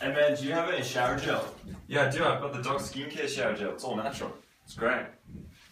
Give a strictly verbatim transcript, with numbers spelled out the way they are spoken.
Hey man, do you have any shower gel? Yeah, I do. I've got the dog skincare shower gel. It's all natural. It's great.